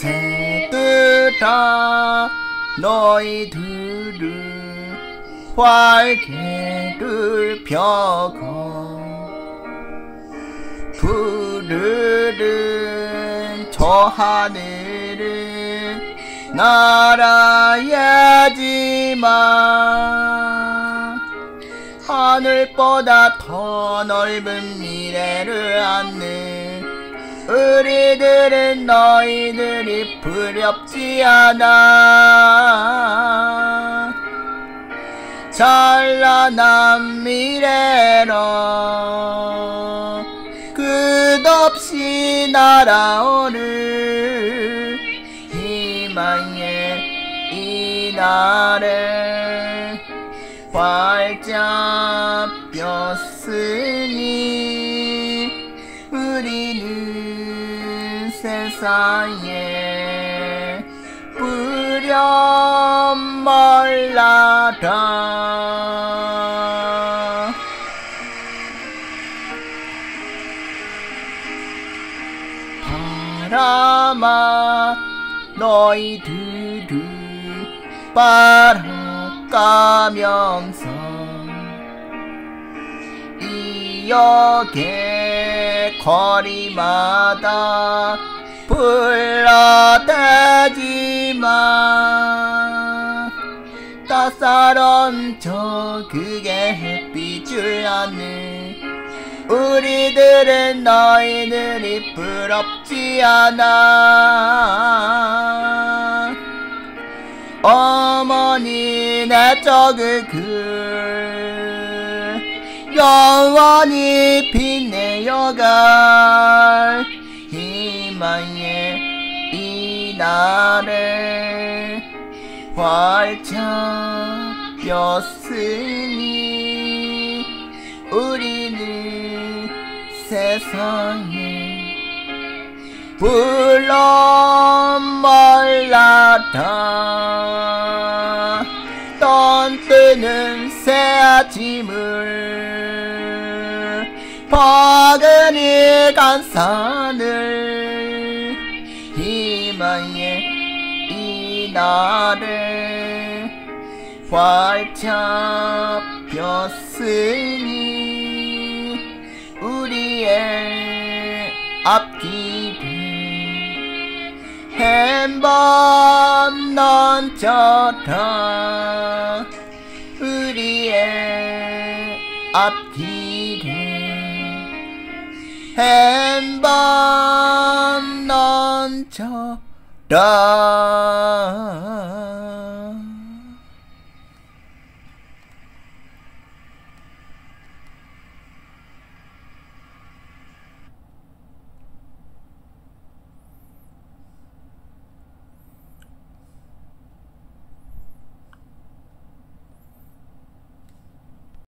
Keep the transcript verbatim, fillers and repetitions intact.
새들아 너희들은 활개를 펴고 푸르른 저 하늘을 날아야지만 하늘보다 더 넓은 미래를 안는 우리들은 너희들이 두렵지 않아. 찬란한 미래로 끝없이 날아오는 희망의 이날에 활짝 폈으니 우리는 세상에 뿌려 말라라. 바람아 너희들을 바라가면서 이 역의 거리마다 불러대지만 따사로운 저 극의 햇빛을 안는 우리들은 너희들이 부럽지 않아. 어머니 내 저그 글 영원히 빛내어갈 희망의 이날에 활짝 폈으니 우리는 세상에 불러 말라라. 떤뜨는 새 아침을 포근히 간산을 희망의 이날에 활짝 폈으니 우리의 앞길을 한번 넘쳐라. 우리의 앞길을 한번 넘쳐라.